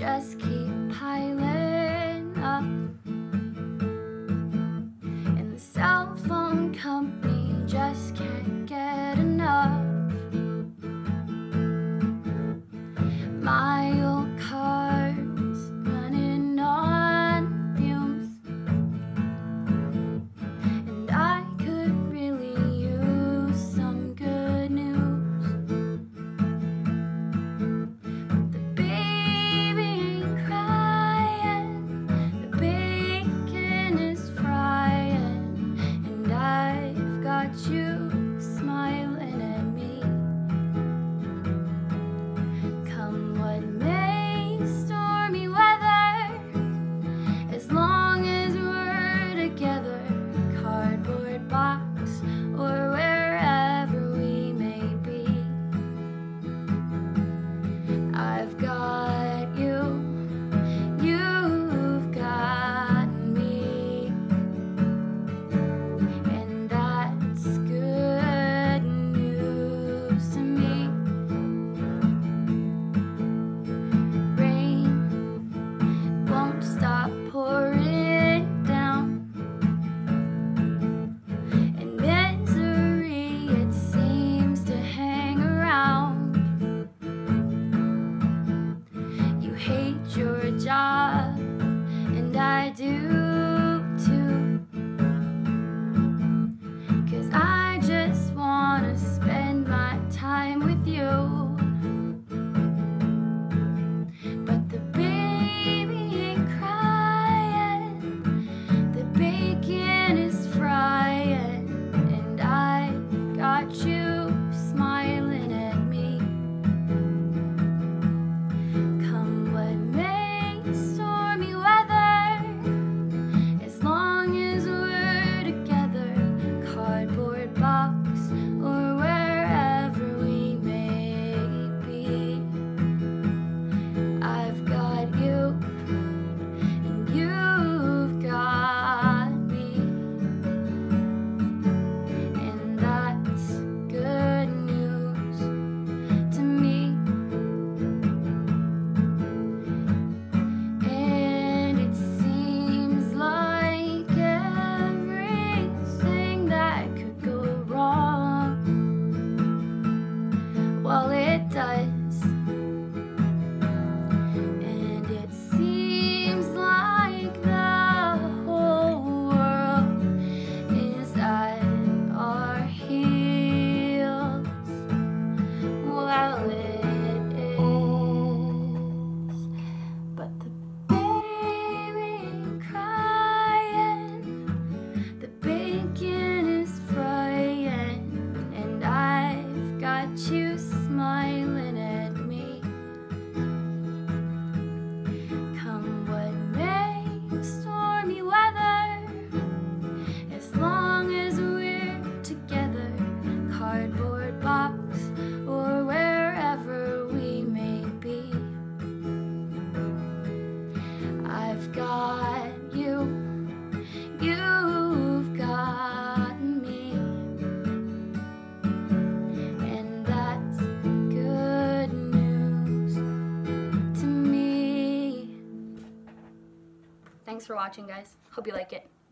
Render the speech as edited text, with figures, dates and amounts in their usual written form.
just keep piling up, and the cell phone company just can't get enough. My old car's running on fumes, and I could really use some good news. The baby ain't crying, the bacon is frying, and I've got you smiling at me. Come what may, stormy weather, as long as we're together, cardboard box or wherever we may be. I've got you, you've got me, and that's good news to me. Rain won't stop pouring down, and misery, it seems to hang around. You hate your job, and I do too, 'cause I just wanna spend my time with you. But the baby ain't crying, the bacon is frying, and I've got you smiling at me. Come what may, stormy weather, as long as we're together, cardboard box or wherever we may be. I've got you, and you've got me, and that's good news to me. And it seems like everything that could go wrong, well, it does. And it seems like the whole world is at our heels. Well, it is. But the baby ain't crying, the bacon is frying, and I've got you smiling at me. Come what may, stormy weather, as long as we're together, cardboard box or wherever we may be. I've got you, you've got me, and that's good news to me. Thanks for watching, guys. Hope you like it.